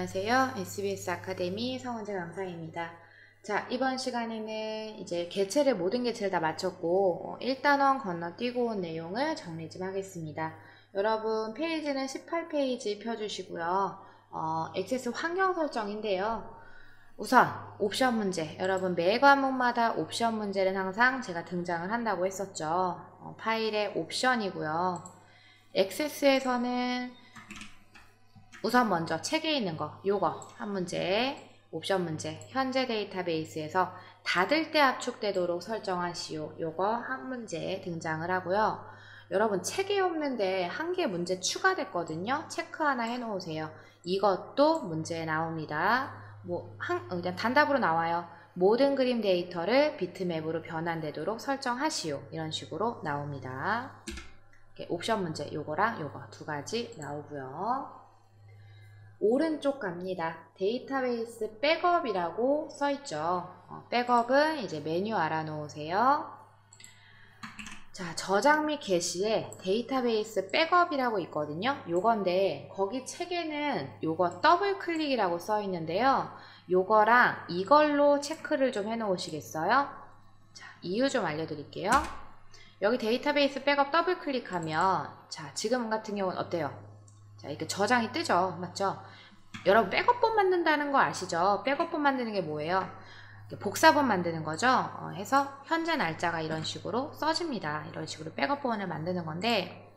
안녕하세요. SBS 아카데미 성원재 강사입니다. 자, 이번 시간에는 이제 모든 개체를 다 마쳤고 1단원 건너뛰고 온 내용을 정리 좀 하겠습니다. 여러분 페이지는 18페이지 펴주시고요. 액세스 환경 설정인데요. 우선 옵션 문제, 여러분 매 과목마다 옵션 문제는 항상 제가 등장을 한다고 했었죠. 파일의 옵션이고요. 액세스에서는 우선 먼저 책에 있는 거, 요거 한 문제, 옵션 문제, 현재 데이터베이스에서 닫을 때 압축되도록 설정하시오. 요거 한 문제 등장을 하고요. 여러분 책에 없는데 한 개 문제 추가됐거든요. 체크 하나 해놓으세요. 이것도 문제에 나옵니다. 그냥 단답으로 나와요. 모든 그림 데이터를 비트맵으로 변환되도록 설정하시오. 이런 식으로 나옵니다. 옵션 문제 요거랑 요거 두 가지 나오고요. 오른쪽 갑니다. 데이터베이스 백업이라고 써있죠. 백업은 이제 메뉴 알아놓으세요. 자, 저장 및 게시에 데이터베이스 백업이라고 있거든요. 요건데 거기 책에는 요거 더블 클릭이라고 써있는데요. 요거랑 이걸로 체크를 좀 해놓으시겠어요? 자, 이유 좀 알려드릴게요. 여기 데이터베이스 백업 더블 클릭하면 자, 지금 같은 경우는 어때요? 자, 이렇게 저장이 뜨죠. 맞죠? 여러분 백업본 만든다는 거 아시죠? 백업본 만드는 게 뭐예요? 복사본 만드는 거죠. 해서 현재 날짜가 이런 식으로 써집니다. 이런 식으로 백업본을 만드는 건데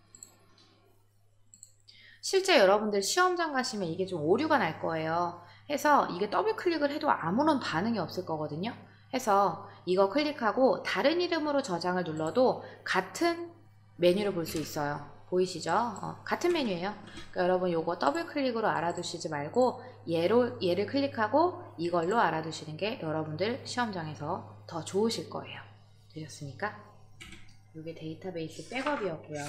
실제 여러분들 시험장 가시면 이게 좀 오류가 날 거예요. 해서 이게 더블 클릭을 해도 아무런 반응이 없을 거거든요. 해서 이거 클릭하고 다른 이름으로 저장을 눌러도 같은 메뉴를 볼 수 있어요. 보이시죠? 같은 메뉴예요. 그러니까 여러분 요거 더블 클릭으로 알아두시지 말고 얘를 클릭하고 이걸로 알아두시는 게 여러분들 시험장에서 더 좋으실 거예요. 되셨습니까? 이게 데이터베이스 백업이었고요.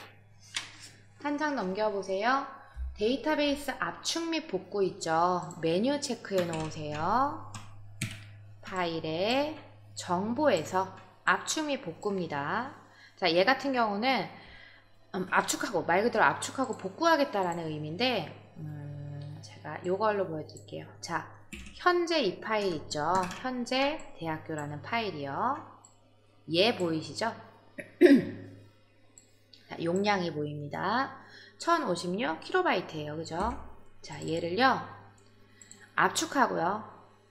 한 장 넘겨보세요. 데이터베이스 압축 및 복구 있죠? 메뉴 체크해 놓으세요. 파일에 정보에서 압축 및 복구입니다. 자, 얘 같은 경우는 압축하고 말 그대로 압축하고 복구하겠다라는 의미인데 제가 요걸로 보여드릴게요. 자, 현재 이 파일 있죠? 현재 대학교라는 파일이요. 얘 보이시죠? 자, 용량이 보입니다. 1056KB예요. 그죠? 자, 얘를요. 압축하고요.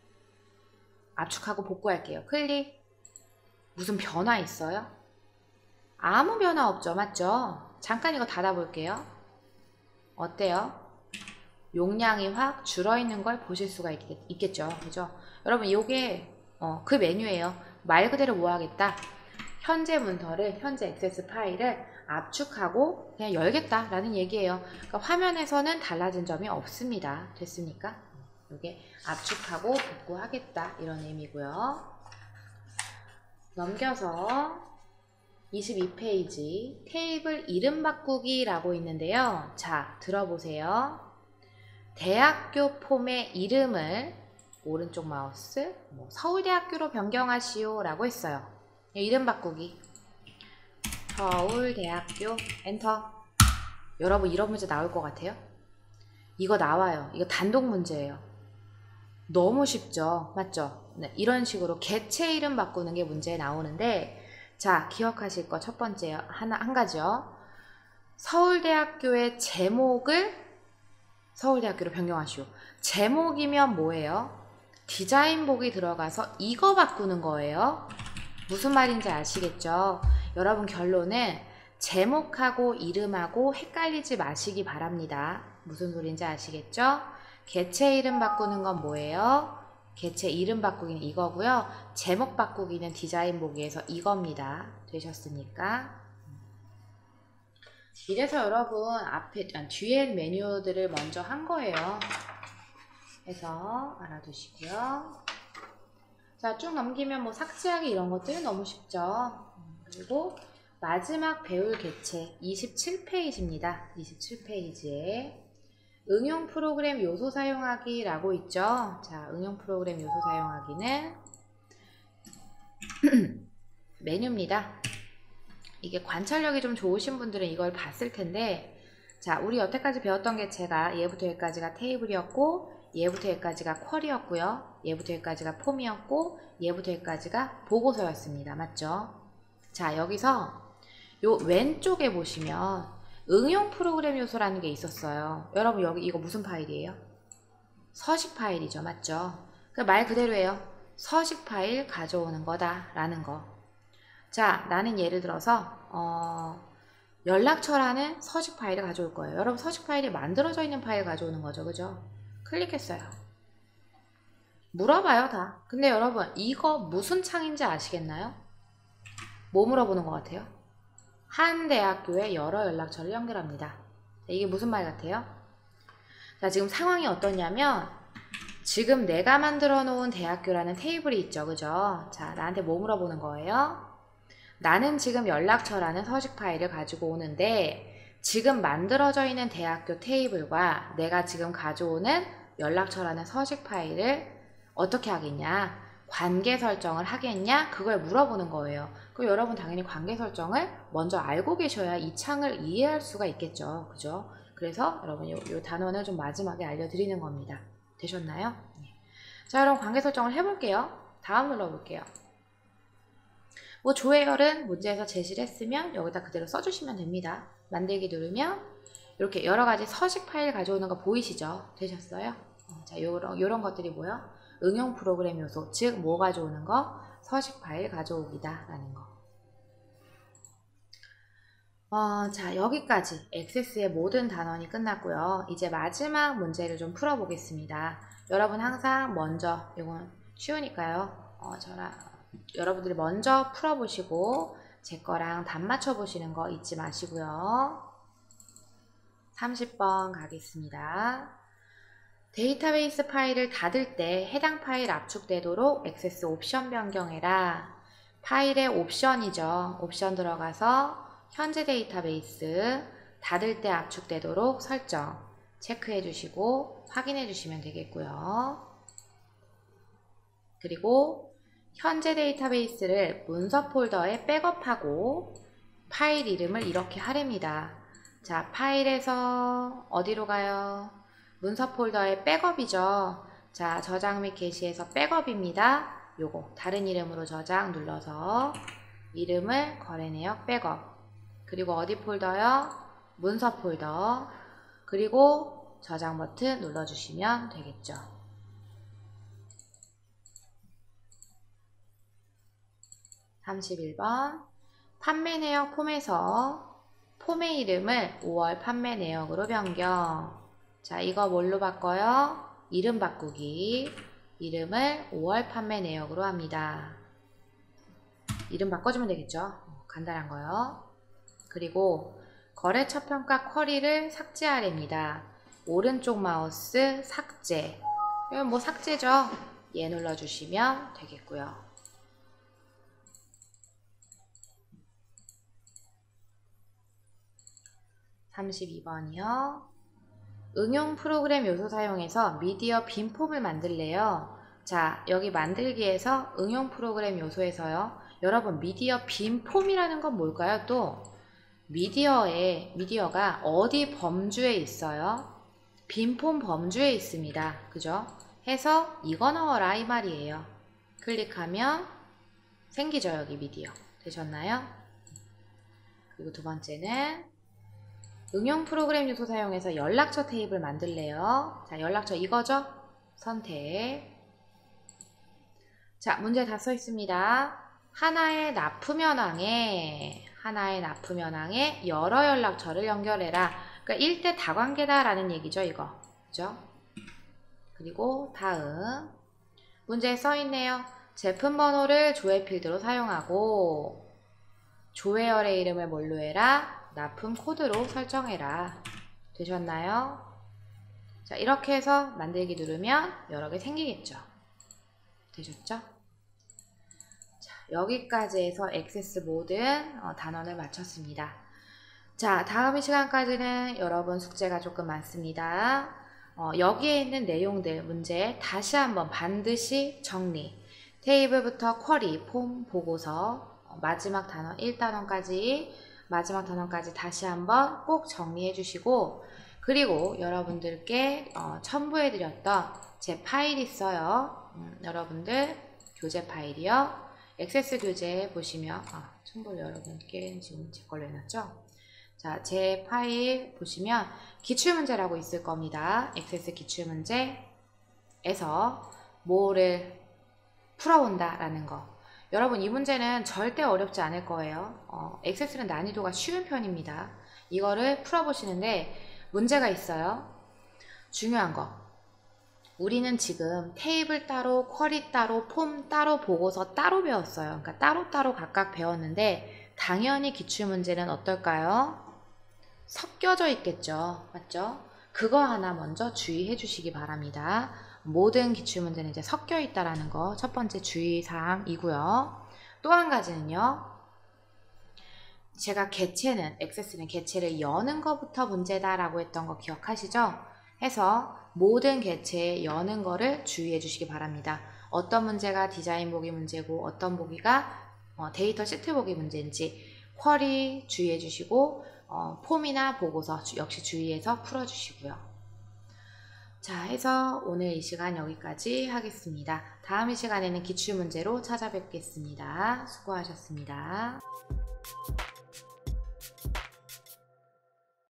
압축하고 복구할게요. 클릭. 무슨 변화 있어요? 아무 변화 없죠. 맞죠? 잠깐 이거 닫아볼게요. 어때요? 용량이 확 줄어있는 걸 보실 수가 있겠죠. 그죠? 여러분 요게 그 메뉴예요. 말 그대로 뭐 하겠다? 현재 문서를, 현재 액세스 파일을 압축하고 그냥 열겠다 라는 얘기예요. 그러니까 화면에서는 달라진 점이 없습니다. 됐습니까? 요게 압축하고 복구하겠다 이런 의미고요. 넘겨서 22페이지 테이블 이름 바꾸기라고 있는데요. 자, 들어보세요. 대학교 폼의 이름을 오른쪽 마우스 서울대학교로 변경하시오 라고 했어요. 이름 바꾸기 서울대학교 엔터. 여러분 이런 문제 나올 것 같아요? 이거 나와요. 이거 단독 문제예요. 너무 쉽죠? 맞죠? 네, 이런 식으로 개체 이름 바꾸는 게 문제에 나오는데 자, 기억하실 거 첫 번째 한 가지요. 서울대학교의 제목을 서울대학교로 변경하시오. 제목이면 뭐예요? 디자인복이 들어가서 이거 바꾸는 거예요. 무슨 말인지 아시겠죠? 여러분 결론은 제목하고 이름하고 헷갈리지 마시기 바랍니다. 무슨 소린지 아시겠죠? 개체 이름 바꾸는 건 뭐예요? 개체 이름 바꾸기는 이거고요. 제목 바꾸기는 디자인 보기에서 이겁니다. 되셨습니까? 이래서 여러분 뒤에 메뉴들을 먼저 한 거예요. 해서 알아두시고요. 자, 쭉 넘기면 삭제하기 이런 것들은 너무 쉽죠. 그리고 마지막 배울 개체 27페이지입니다. 27페이지에 응용 프로그램 요소 사용하기라고 있죠. 자, 응용 프로그램 요소 사용하기는 메뉴입니다. 이게 관찰력이 좀 좋으신 분들은 이걸 봤을 텐데 자, 우리 여태까지 배웠던 객체가 얘부터 여기까지가 테이블이었고, 얘부터 여기까지가 쿼리였고요. 얘부터 여기까지가 폼이었고, 얘부터 여기까지가 보고서였습니다. 맞죠? 자, 여기서 요 왼쪽에 보시면 응용 프로그램 요소라는 게 있었어요. 여러분 여기 이거 무슨 파일이에요? 서식 파일이죠. 맞죠? 말 그대로예요. 서식 파일 가져오는 거다 라는 거. 자, 나는 예를 들어서 연락처라는 서식 파일을 가져올 거예요. 여러분 서식 파일이 만들어져 있는 파일 가져오는 거죠. 그죠? 클릭했어요. 물어봐요 다. 근데 여러분 이거 무슨 창인지 아시겠나요? 뭐 물어보는 것 같아요? 한 대학교에 여러 연락처를 연결합니다. 이게 무슨 말 같아요? 자, 지금 상황이 어떠냐면 지금 내가 만들어 놓은 대학교라는 테이블이 있죠. 그죠? 자, 나한테 뭐 물어보는 거예요? 나는 지금 연락처라는 서식 파일을 가지고 오는데 지금 만들어져 있는 대학교 테이블과 내가 지금 가져오는 연락처라는 서식 파일을 어떻게 하겠냐? 관계 설정을 하겠냐? 그걸 물어보는 거예요. 그럼 여러분 당연히 관계 설정을 먼저 알고 계셔야 이 창을 이해할 수가 있겠죠. 그죠? 그래서 여러분 요 단원을 좀 마지막에 알려드리는 겁니다. 되셨나요? 네. 자, 여러분 관계 설정을 해볼게요. 다음 눌러볼게요. 뭐 조회열은 문제에서 제시를 했으면 여기다 그대로 써주시면 됩니다. 만들기 누르면 이렇게 여러가지 서식 파일 가져오는 거 보이시죠? 되셨어요? 자, 요런 것들이 뭐야? 응용 프로그램 요소, 즉 뭐 가져오는 거? 서식 파일 가져오기다 라는 거. 자, 여기까지 액세스의 모든 단원이 끝났고요. 이제 마지막 문제를 좀 풀어보겠습니다. 여러분 항상 먼저, 이건 쉬우니까요. 여러분들이 먼저 풀어보시고 제 거랑 답 맞춰보시는 거 잊지 마시고요. 30번 가겠습니다. 데이터베이스 파일을 닫을 때 해당 파일 압축되도록 액세스 옵션 변경해라. 파일의 옵션이죠. 옵션 들어가서 현재 데이터베이스 닫을 때 압축되도록 설정 체크해 주시고 확인해 주시면 되겠고요. 그리고 현재 데이터베이스를 문서 폴더에 백업하고 파일 이름을 이렇게 하랍니다. 자, 파일에서 어디로 가요? 문서 폴더에 백업이죠. 자, 저장 및 게시에서 백업입니다. 요거 다른 이름으로 저장 눌러서 이름을 거래내역 백업. 그리고 어디 폴더요? 문서 폴더. 그리고 저장 버튼 눌러주시면 되겠죠. 31번 판매 내역 폼에서 폼의 이름을 5월 판매 내역으로 변경. 자, 이거 뭘로 바꿔요? 이름 바꾸기. 이름을 5월 판매 내역으로 합니다. 이름 바꿔주면 되겠죠? 간단한 거요. 그리고 거래처 평가 쿼리를 삭제하랍니다. 오른쪽 마우스 삭제. 이건 뭐 삭제죠? 얘 눌러주시면 되겠고요. 32번이요. 응용 프로그램 요소 사용해서 미디어 빈 폼을 만들래요. 자, 여기 만들기에서 응용 프로그램 요소에서요. 여러분 미디어 빈 폼이라는 건 뭘까요? 또 미디어가 어디 범주에 있어요? 빈 폼 범주에 있습니다. 그죠? 해서 이거 넣어라 이 말이에요. 클릭하면 생기죠. 여기 미디어. 되셨나요? 그리고 두 번째는 응용 프로그램 요소 사용해서 연락처 테이블 만들래요. 자, 연락처 이거죠? 선택. 자, 문제 다 써 있습니다. 하나의 납품 현황에 여러 연락처를 연결해라. 그러니까 1대 다관계다 라는 얘기죠, 이거. 그죠? 그리고 다음 문제에 써 있네요. 제품 번호를 조회 필드로 사용하고 조회열의 이름을 뭘로 해라? 납품 코드로 설정해라. 되셨나요? 자, 이렇게 해서 만들기 누르면 여러 개 생기겠죠. 되셨죠? 자, 여기까지 해서 액세스 모든 단원을 마쳤습니다. 자, 다음 시간까지는 여러분 숙제가 조금 많습니다. 여기에 있는 내용들 문제 다시 한번 반드시 정리. 테이블부터 쿼리, 폼, 보고서, 마지막 단원 1단원까지 마지막 단원까지 다시 한번 꼭 정리해 주시고, 그리고 여러분들께 첨부해드렸던 제 파일 있어요. 여러분들 교재 파일이요. 액세스 교재 보시면, 첨부를 여러분께 지금 제 걸로 해놨죠? 자, 제 파일 보시면 기출문제라고 있을 겁니다. 액세스 기출문제에서 뭐를 풀어본다라는 거. 여러분, 이 문제는 절대 어렵지 않을 거예요. 액세스는 난이도가 쉬운 편입니다. 이거를 풀어보시는데 문제가 있어요. 중요한 거. 우리는 지금 테이블 따로, 쿼리 따로, 폼 따로, 보고서 따로 배웠어요. 그러니까 따로따로 각각 배웠는데 당연히 기출문제는 어떨까요? 섞여져 있겠죠. 맞죠? 그거 하나 먼저 주의해 주시기 바랍니다. 모든 기출문제는 이제 섞여 있다라는 거 첫 번째 주의사항이고요. 또 한 가지는요. 제가 액세스는 개체를 여는 것부터 문제다라고 했던 거 기억하시죠? 해서 모든 개체 여는 거를 주의해 주시기 바랍니다. 어떤 문제가 디자인 보기 문제고 어떤 보기가 데이터 시트 보기 문제인지 쿼리 주의해 주시고 폼이나 보고서 역시 주의해서 풀어주시고요. 자, 해서 오늘 이 시간 여기까지 하겠습니다. 다음 이 시간에는 기출문제로 찾아뵙겠습니다. 수고하셨습니다.